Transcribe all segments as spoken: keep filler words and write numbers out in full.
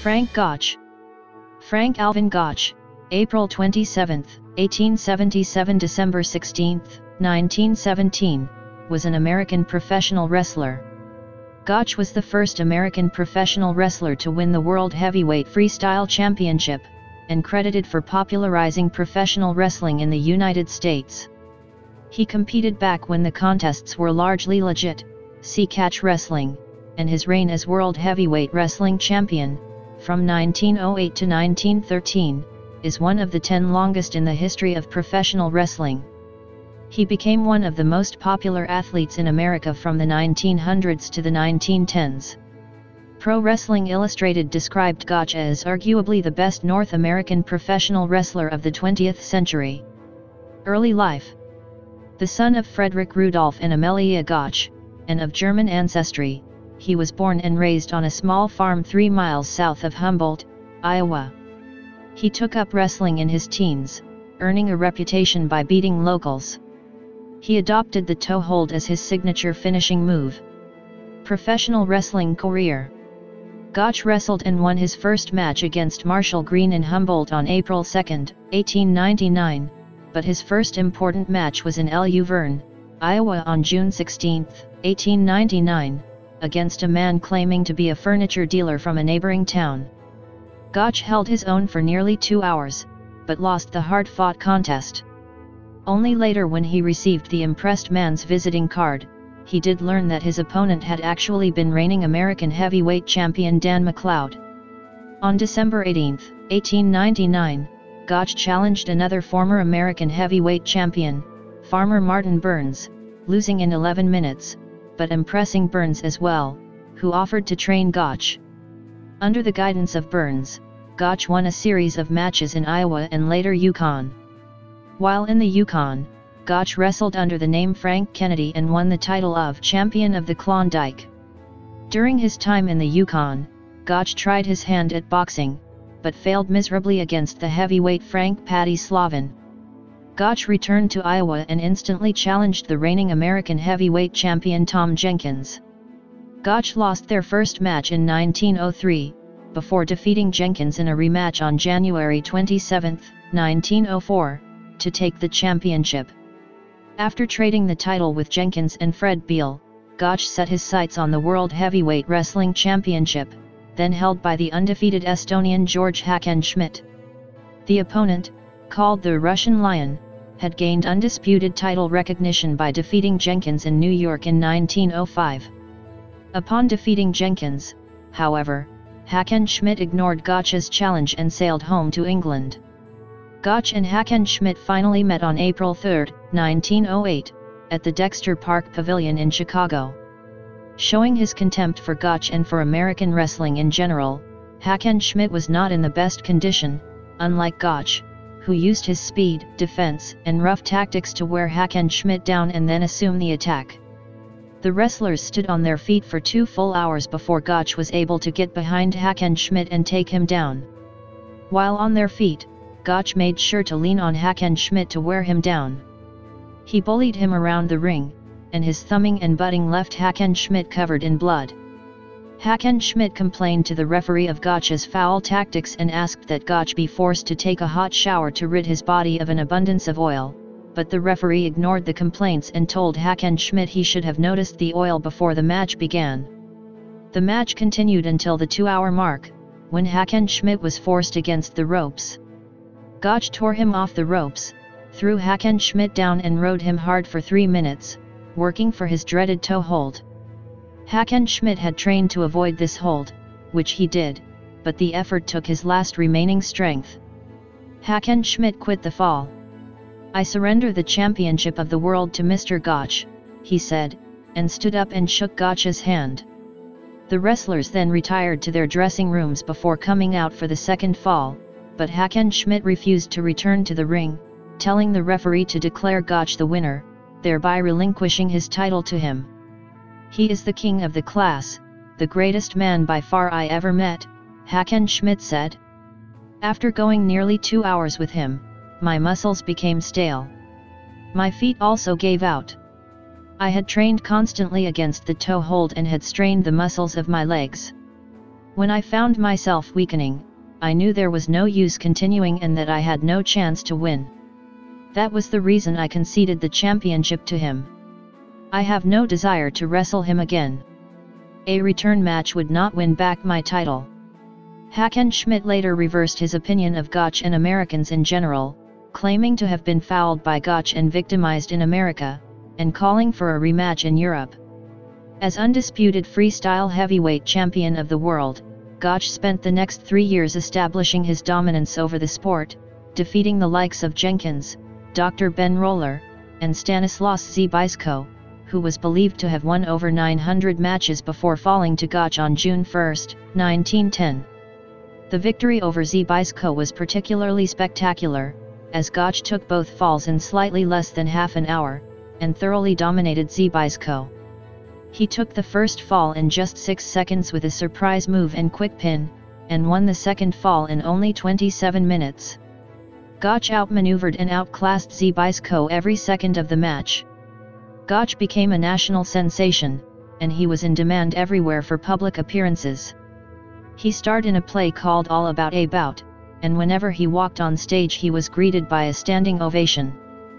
Frank Gotch. Frank Alvin Gotch, April twenty-seventh, eighteen seventy-seven – December sixteenth, nineteen seventeen, was an American professional wrestler. Gotch was the first American professional wrestler to win the World Heavyweight Freestyle Championship, and credited for popularizing professional wrestling in the United States. He competed back when the contests were largely legit, see catch wrestling, and his reign as World Heavyweight Wrestling Champion, from nineteen oh eight to nineteen thirteen, is one of the ten longest in the history of professional wrestling. He became one of the most popular athletes in America from the nineteen hundreds to the nineteen tens. Pro Wrestling Illustrated described Gotch as arguably the best North American professional wrestler of the twentieth century. Early life. The son of Frederick Rudolph and Amelia Gotch, and of German ancestry, he was born and raised on a small farm three miles south of Humboldt, Iowa. He took up wrestling in his teens, earning a reputation by beating locals. He adopted the toe hold as his signature finishing move. Professional wrestling career. Gotch wrestled and won his first match against Marshall Green in Humboldt on April second, eighteen ninety-nine, but his first important match was in Luverne, Iowa on June sixteenth, eighteen ninety-nine, against a man claiming to be a furniture dealer from a neighboring town. Gotch held his own for nearly two hours, but lost the hard-fought contest. Only later, when he received the impressed man's visiting card, he did learn that his opponent had actually been reigning American heavyweight champion Dan McLeod. On December eighteenth, eighteen ninety-nine, Gotch challenged another former American heavyweight champion, Farmer Martin Burns, losing in eleven minutes, but impressing Burns as well, who offered to train Gotch. Under the guidance of Burns, Gotch won a series of matches in Iowa and later Yukon. While in the Yukon, Gotch wrestled under the name Frank Kennedy and won the title of Champion of the Klondike. During his time in the Yukon, Gotch tried his hand at boxing, but failed miserably against the heavyweight Frank "Patty" Slavin. Gotch returned to Iowa and instantly challenged the reigning American heavyweight champion Tom Jenkins. Gotch lost their first match in nineteen oh three, before defeating Jenkins in a rematch on January twenty-seventh, nineteen oh four, to take the championship. After trading the title with Jenkins and Fred Beal, Gotch set his sights on the World Heavyweight Wrestling Championship, then held by the undefeated Estonian George Hackenschmidt. The opponent, called the Russian Lion, had gained undisputed title recognition by defeating Jenkins in New York in nineteen oh five. Upon defeating Jenkins, however, Hackenschmidt ignored Gotch's challenge and sailed home to England. Gotch and Hackenschmidt finally met on April third, nineteen oh eight, at the Dexter Park Pavilion in Chicago. Showing his contempt for Gotch and for American wrestling in general, Hackenschmidt was not in the best condition, unlike Gotch, who used his speed, defense, and rough tactics to wear Hackenschmidt down and then assume the attack. The wrestlers stood on their feet for two full hours before Gotch was able to get behind Hackenschmidt and take him down. While on their feet, Gotch made sure to lean on Hackenschmidt to wear him down. He bullied him around the ring, and his thumbing and butting left Hackenschmidt covered in blood. Hackenschmidt complained to the referee of Gotch's foul tactics and asked that Gotch be forced to take a hot shower to rid his body of an abundance of oil, but the referee ignored the complaints and told Hackenschmidt he should have noticed the oil before the match began. The match continued until the two-hour mark, when Hackenschmidt was forced against the ropes. Gotch tore him off the ropes, threw Hackenschmidt down and rode him hard for three minutes, working for his dreaded toe hold. Hackenschmidt had trained to avoid this hold, which he did, but the effort took his last remaining strength. Hackenschmidt quit the fall. "I surrender the championship of the world to Mister Gotch," he said, and stood up and shook Gotch's hand. The wrestlers then retired to their dressing rooms before coming out for the second fall, but Hackenschmidt refused to return to the ring, telling the referee to declare Gotch the winner, thereby relinquishing his title to him. "He is the king of the class, the greatest man by far I ever met," Hackenschmidt said. "After going nearly two hours with him, my muscles became stale. My feet also gave out. I had trained constantly against the toe hold and had strained the muscles of my legs. When I found myself weakening, I knew there was no use continuing and that I had no chance to win. That was the reason I conceded the championship to him. I have no desire to wrestle him again. A return match would not win back my title. Hackenschmidt later reversed his opinion of Gotch and Americans in general, claiming to have been fouled by Gotch and victimized in America, and calling for a rematch in Europe. As undisputed freestyle heavyweight champion of the world, Gotch spent the next three years establishing his dominance over the sport, defeating the likes of Jenkins, Doctor Ben Roller, and Stanislas Zbyszko, who was believed to have won over nine hundred matches before falling to Gotch on June first, nineteen ten. The victory over Zbyszko was particularly spectacular, as Gotch took both falls in slightly less than half an hour, and thoroughly dominated Zbyszko. He took the first fall in just six seconds with a surprise move and quick pin, and won the second fall in only twenty-seven minutes. Gotch outmaneuvered and outclassed Zbyszko every second of the match. Gotch became a national sensation, and he was in demand everywhere for public appearances. He starred in a play called All About a Bout, and whenever he walked on stage he was greeted by a standing ovation.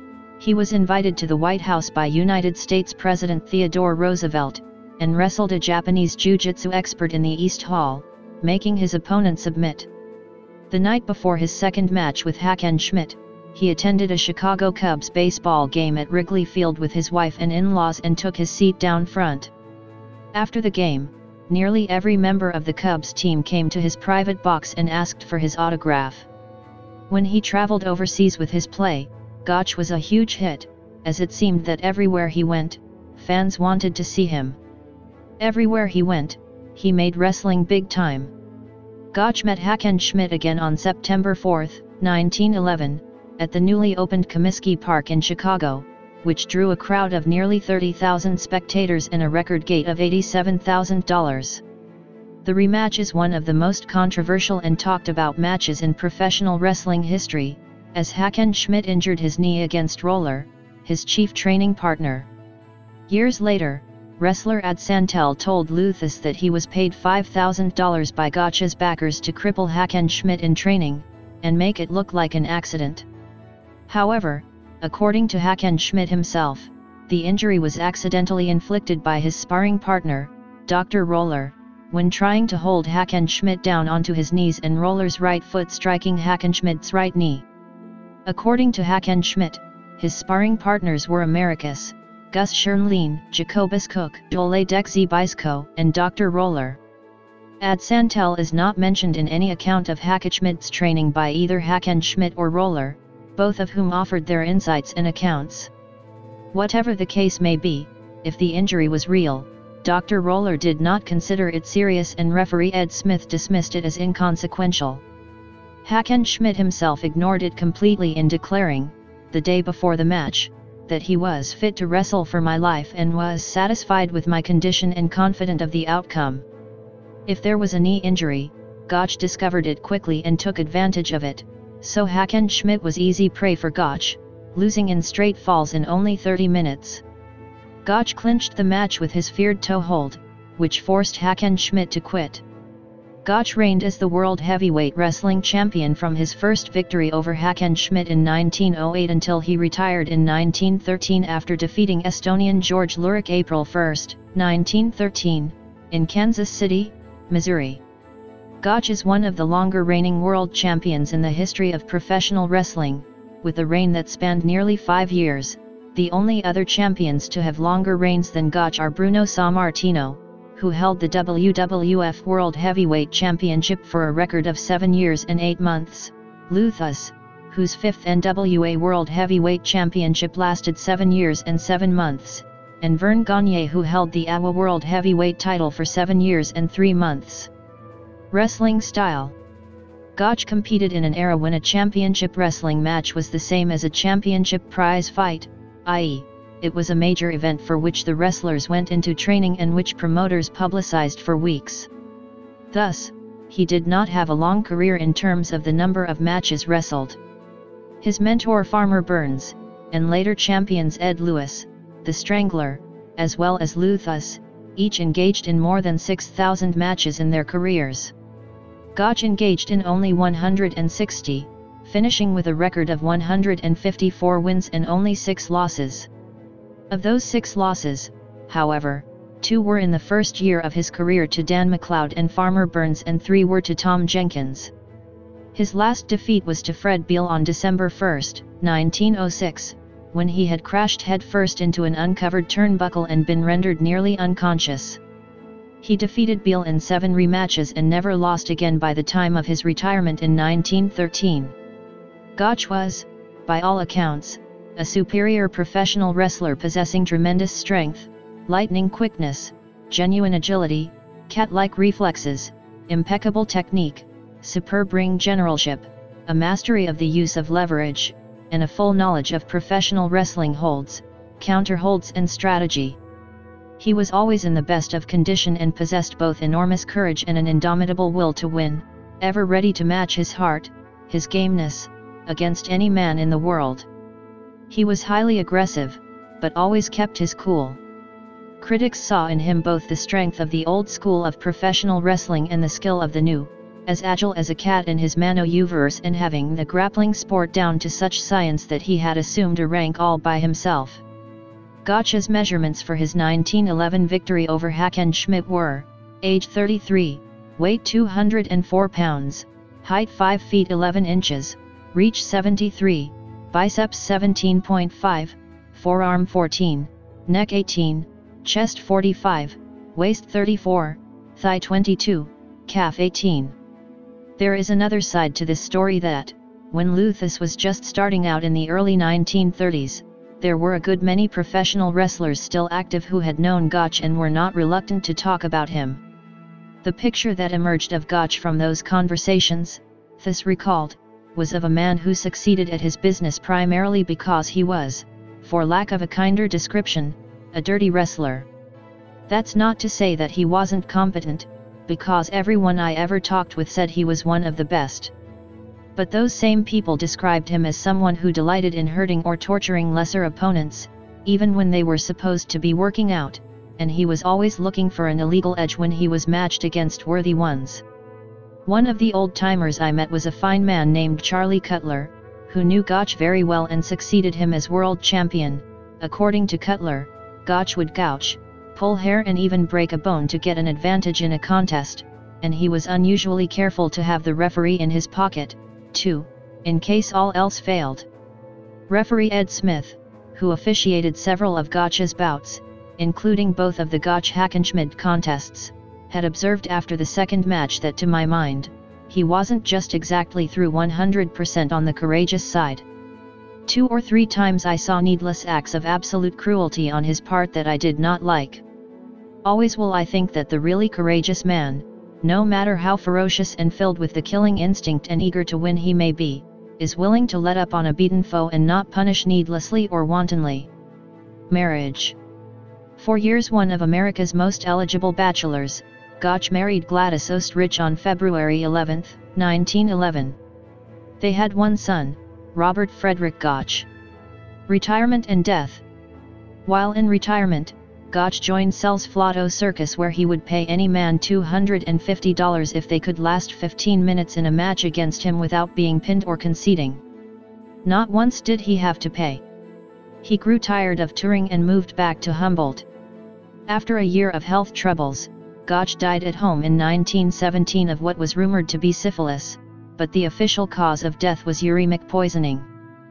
He was invited to the White House by United States President Theodore Roosevelt, and wrestled a Japanese jiu-jitsu expert in the East Hall, making his opponent submit. The night before his second match with Hackenschmidt, he attended a Chicago Cubs baseball game at Wrigley Field with his wife and in-laws and took his seat down front. After the game, nearly every member of the Cubs team came to his private box and asked for his autograph. When he traveled overseas with his play, Gotch was a huge hit, as it seemed that everywhere he went, fans wanted to see him. Everywhere he went, he made wrestling big time. Gotch met Hackenschmidt again on September fourth, nineteen eleven, at the newly opened Comiskey Park in Chicago, which drew a crowd of nearly thirty thousand spectators and a record gate of eighty-seven thousand dollars. The rematch is one of the most controversial and talked about matches in professional wrestling history, as Hackenschmidt injured his knee against Roller, his chief training partner. Years later, wrestler Ad Santel told Luthus that he was paid five thousand dollars by Gotch's backers to cripple Hackenschmidt in training, and make it look like an accident. However, according to Hackenschmidt himself, the injury was accidentally inflicted by his sparring partner, Doctor Roller, when trying to hold Hackenschmidt down onto his knees and Roller's right foot striking Hackenschmidt's right knee. According to Hackenschmidt, his sparring partners were Americus, Gus Schernlein, Jacobus Cook, Ole Deck Zbyszko, and Doctor Roller. Ad Santel is not mentioned in any account of Hackenschmidt's training by either Hackenschmidt or Roller, both of whom offered their insights and accounts. Whatever the case may be, if the injury was real, Doctor Roller did not consider it serious and referee Ed Smith dismissed it as inconsequential. Hackenschmidt himself ignored it completely in declaring, the day before the match, that he was fit to wrestle for my life and was satisfied with my condition and confident of the outcome. If there was a knee injury, Gotch discovered it quickly and took advantage of it, so Hackenschmidt was easy prey for Gotch, losing in straight falls in only thirty minutes. Gotch clinched the match with his feared toe hold, which forced Hackenschmidt to quit. Gotch reigned as the World Heavyweight Wrestling Champion from his first victory over Hackenschmidt in nineteen oh eight until he retired in nineteen thirteen after defeating Estonian George Lurik April first, nineteen thirteen, in Kansas City, Missouri. Gotch is one of the longer reigning world champions in the history of professional wrestling, with a reign that spanned nearly five years. The only other champions to have longer reigns than Gotch are Bruno Sammartino, who held the W W F World Heavyweight Championship for a record of seven years and eight months, Luthus, whose fifth N W A World Heavyweight Championship lasted seven years and seven months, and Vern Gagne, who held the A W A World Heavyweight title for seven years and three months. Wrestling style. Gotch competed in an era when a championship wrestling match was the same as a championship prize fight, that is, it was a major event for which the wrestlers went into training and which promoters publicized for weeks. Thus, he did not have a long career in terms of the number of matches wrestled. His mentor Farmer Burns, and later champions Ed Lewis, the Strangler, as well as Luthus, each engaged in more than six thousand matches in their careers. Gotch engaged in only one hundred sixty, finishing with a record of one hundred fifty-four wins and only six losses. Of those six losses, however, two were in the first year of his career to Dan McLeod and Farmer Burns and three were to Tom Jenkins. His last defeat was to Fred Beal on December first, nineteen oh six, when he had crashed headfirst into an uncovered turnbuckle and been rendered nearly unconscious. He defeated Beal in seven rematches and never lost again by the time of his retirement in nineteen thirteen. Gotch was, by all accounts, a superior professional wrestler possessing tremendous strength, lightning quickness, genuine agility, cat-like reflexes, impeccable technique, superb ring generalship, a mastery of the use of leverage, and a full knowledge of professional wrestling holds, counter holds and strategy. He was always in the best of condition and possessed both enormous courage and an indomitable will to win, ever ready to match his heart, his gameness, against any man in the world. He was highly aggressive, but always kept his cool. Critics saw in him both the strength of the old school of professional wrestling and the skill of the new, as agile as a cat in his manoeuvres and having the grappling sport down to such science that he had assumed a rank all by himself. Gotch's measurements for his nineteen eleven victory over Hackenschmidt were: age thirty-three, weight two hundred four pounds, height five feet eleven inches, reach seventy-three, biceps seventeen point five, forearm fourteen, neck eighteen, chest forty-five, waist thirty-four, thigh twenty-two, calf eighteen. There is another side to this story that, when Luthus was just starting out in the early nineteen thirties, there were a good many professional wrestlers still active who had known Gotch and were not reluctant to talk about him. The picture that emerged of Gotch from those conversations, Luthus recalled, was of a man who succeeded at his business primarily because he was, for lack of a kinder description, a dirty wrestler. That's not to say that he wasn't competent, because everyone I ever talked with said he was one of the best. But those same people described him as someone who delighted in hurting or torturing lesser opponents, even when they were supposed to be working out, and he was always looking for an illegal edge when he was matched against worthy ones. One of the old-timers I met was a fine man named Charlie Cutler, who knew Gotch very well and succeeded him as world champion. According to Cutler, Gotch would gouge, pull hair and even break a bone to get an advantage in a contest, and he was unusually careful to have the referee in his pocket, too, in case all else failed. Referee Ed Smith, who officiated several of Gotch's bouts, including both of the Gotch-Hackenschmidt contests, had observed after the second match that to my mind, he wasn't just exactly through one hundred percent on the courageous side. Two or three times I saw needless acts of absolute cruelty on his part that I did not like. Always will I think that the really courageous man, no matter how ferocious and filled with the killing instinct and eager to win he may be, is willing to let up on a beaten foe and not punish needlessly or wantonly. Marriage. For years one of America's most eligible bachelors, Gotch married Gladys Oestrich on February eleventh, nineteen eleven. They had one son, Robert Frederick Gotch. Retirement and death. While in retirement, Gotch joined Sells Flotto Circus, where he would pay any man two hundred fifty dollars if they could last fifteen minutes in a match against him without being pinned or conceding. Not once did he have to pay. He grew tired of touring and moved back to Humboldt. After a year of health troubles, Gotch died at home in nineteen seventeen of what was rumored to be syphilis, but the official cause of death was uremic poisoning.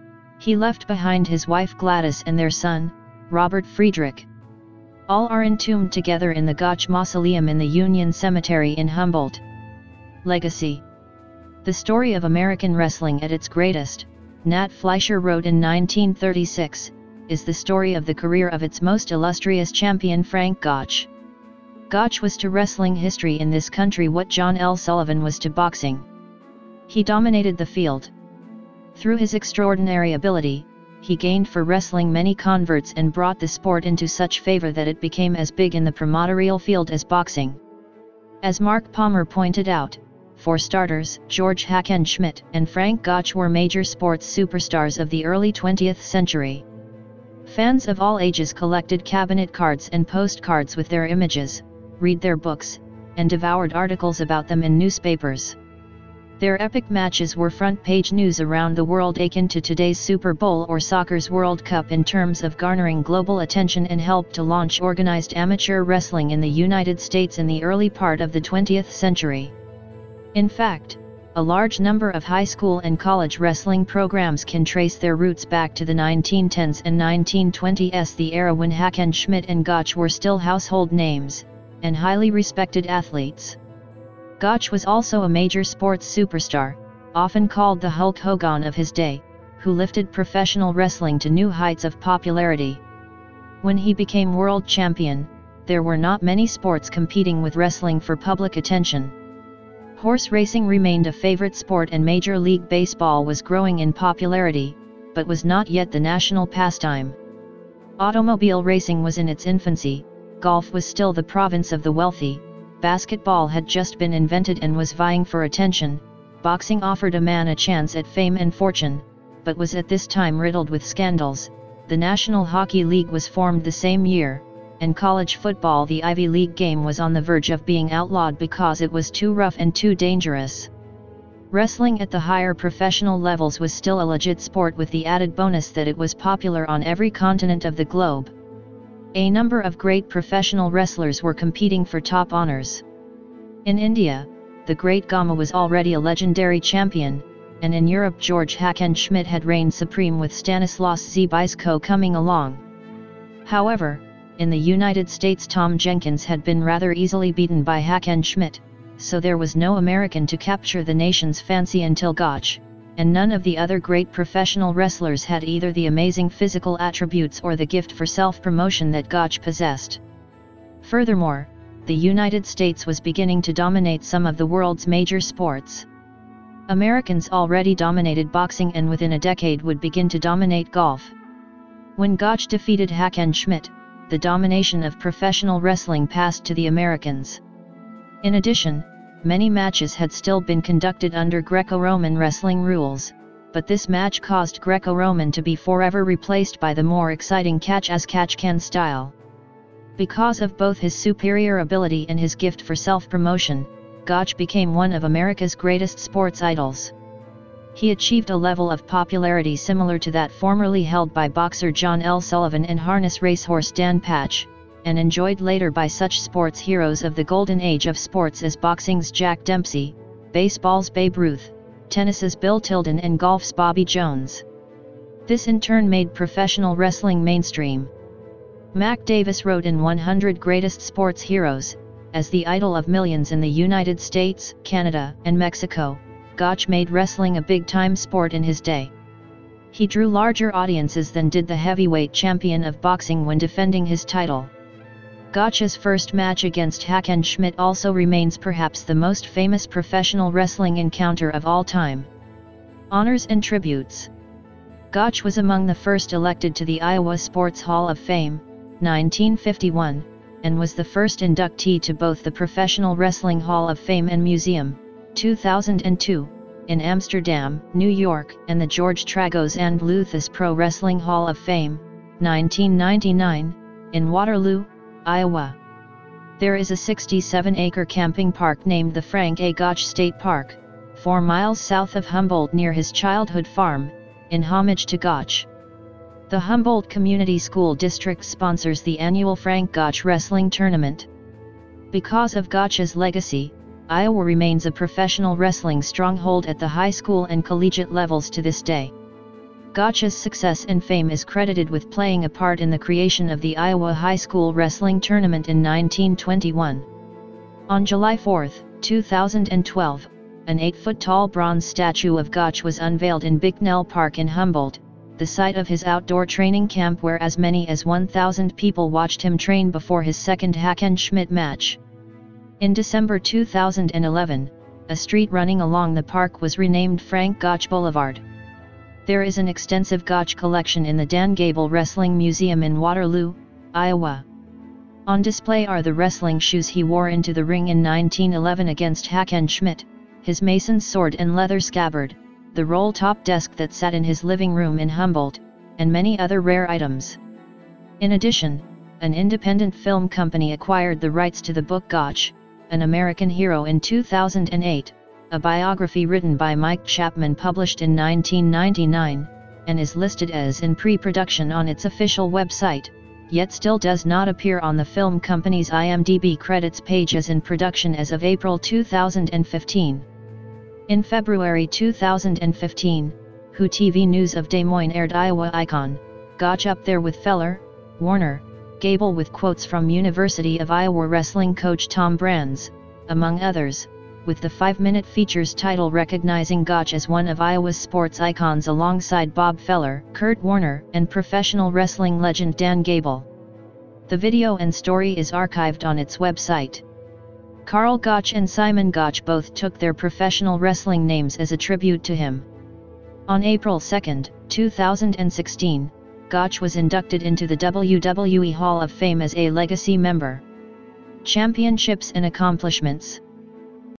He left behind his wife Gladys and their son, Robert Friedrich. All are entombed together in the Gotch Mausoleum in the Union Cemetery in Humboldt. Legacy. The story of American wrestling at its greatest, Nat Fleischer wrote in nineteen thirty-six, is the story of the career of its most illustrious champion Frank Gotch. Gotch was to wrestling history in this country what John L. Sullivan was to boxing. He dominated the field. Through his extraordinary ability, he gained for wrestling many converts and brought the sport into such favor that it became as big in the promotorial field as boxing. As Mark Palmer pointed out, for starters, George Hackenschmidt and Frank Gotch were major sports superstars of the early twentieth century. Fans of all ages collected cabinet cards and postcards with their images, read their books, and devoured articles about them in newspapers. Their epic matches were front-page news around the world, akin to today's Super Bowl or soccer's World Cup in terms of garnering global attention, and helped to launch organized amateur wrestling in the United States in the early part of the twentieth century. In fact, a large number of high school and college wrestling programs can trace their roots back to the nineteen tens and nineteen twenties, the era when Hackenschmidt and Gotch were still household names, and highly respected athletes. Gotch was also a major sports superstar, often called the Hulk Hogan of his day, who lifted professional wrestling to new heights of popularity. When he became world champion, there were not many sports competing with wrestling for public attention. Horse racing remained a favorite sport, and Major League Baseball was growing in popularity, but was not yet the national pastime. Automobile racing was in its infancy, golf was still the province of the wealthy, basketball had just been invented and was vying for attention, boxing offered a man a chance at fame and fortune, but was at this time riddled with scandals. The National Hockey League was formed the same year, and college football, the Ivy League game, was on the verge of being outlawed because it was too rough and too dangerous. Wrestling at the higher professional levels was still a legit sport, with the added bonus that it was popular on every continent of the globe. A number of great professional wrestlers were competing for top honors. In India, the great Gama was already a legendary champion, and in Europe George Hackenschmidt had reigned supreme, with Stanislas Zbyszko coming along. However, in the United States Tom Jenkins had been rather easily beaten by Hackenschmidt, so there was no American to capture the nation's fancy until Gotch, and none of the other great professional wrestlers had either the amazing physical attributes or the gift for self-promotion that Gotch possessed. Furthermore, the United States was beginning to dominate some of the world's major sports. Americans already dominated boxing, and within a decade would begin to dominate golf. When Gotch defeated Hackenschmidt, the domination of professional wrestling passed to the Americans. In addition, many matches had still been conducted under Greco-Roman wrestling rules, but this match caused Greco-Roman to be forever replaced by the more exciting catch-as-catch-can style. Because of both his superior ability and his gift for self-promotion, Gotch became one of America's greatest sports idols. He achieved a level of popularity similar to that formerly held by boxer John L. Sullivan and harness racehorse Dan Patch, and enjoyed later by such sports heroes of the golden age of sports as boxing's Jack Dempsey, baseball's Babe Ruth, tennis's Bill Tilden, and golf's Bobby Jones. This in turn made professional wrestling mainstream. Mac Davis wrote in one hundred Greatest Sports Heroes, as the idol of millions in the United States, Canada, and Mexico, Gotch made wrestling a big-time sport in his day. He drew larger audiences than did the heavyweight champion of boxing when defending his title. Gotch's first match against Hackenschmidt also remains perhaps the most famous professional wrestling encounter of all time. Honors and tributes. Gotch was among the first elected to the Iowa Sports Hall of Fame, nineteen fifty-one, and was the first inductee to both the Professional Wrestling Hall of Fame and Museum, two thousand two, in Amsterdam, New York, and the George Tragos and Luthas Pro Wrestling Hall of Fame, nineteen ninety-nine, in Waterloo, Iowa. There is a sixty-seven acre camping park named the Frank A. Gotch State Park, four miles south of Humboldt near his childhood farm, in homage to Gotch. The Humboldt Community School District sponsors the annual Frank Gotch Wrestling Tournament. Because of Gotch's legacy, Iowa remains a professional wrestling stronghold at the high school and collegiate levels to this day. Gotch's success and fame is credited with playing a part in the creation of the Iowa High School Wrestling Tournament in nineteen twenty-one. On July fourth, two thousand twelve, an eight-foot-tall bronze statue of Gotch was unveiled in Bicknell Park in Humboldt, the site of his outdoor training camp, where as many as one thousand people watched him train before his second Hackenschmidt match. In December two thousand eleven, a street running along the park was renamed Frank Gotch Boulevard. There is an extensive Gotch collection in the Dan Gable Wrestling Museum in Waterloo, Iowa. On display are the wrestling shoes he wore into the ring in nineteen eleven against Hackenschmidt, his Mason's sword and leather scabbard, the roll-top desk that sat in his living room in Humboldt, and many other rare items. In addition, an independent film company acquired the rights to the book Gotch, an American Hero in two thousand eight, a biography written by Mike Chapman published in nineteen ninety-nine, and is listed as in pre-production on its official website, yet still does not appear on the film company's I M D B credits page as in production as of April two thousand fifteen. In February two thousand fifteen, W H O T V News of Des Moines aired Iowa Icon, Gotch up there with Feller, Warner, Gable with quotes from University of Iowa wrestling coach Tom Brands, among others, with the five-minute features title recognizing Gotch as one of Iowa's sports icons alongside Bob Feller, Kurt Warner, and professional wrestling legend Dan Gable. The video and story is archived on its website. Carl Gotch and Simon Gotch both took their professional wrestling names as a tribute to him. On April second, two thousand sixteen, Gotch was inducted into the W W E Hall of Fame as a legacy member. Championships and accomplishments.